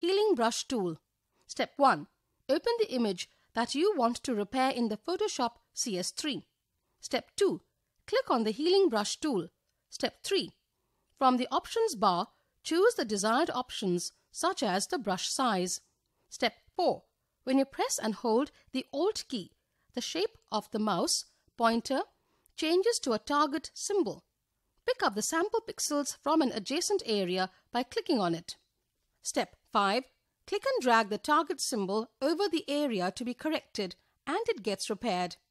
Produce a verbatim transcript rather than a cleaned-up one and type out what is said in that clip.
Healing Brush tool. Step one. Open the image that you want to repair in the Photoshop C S three. Step two. Click on the Healing Brush tool. Step three. From the options bar, choose the desired options such as the brush size. Step four. When you press and hold the Alt key, the shape of the mouse pointer changes to a target symbol. Pick up the sample pixels from an adjacent area by clicking on it. Step five. Click and drag the target symbol over the area to be corrected and it gets repaired.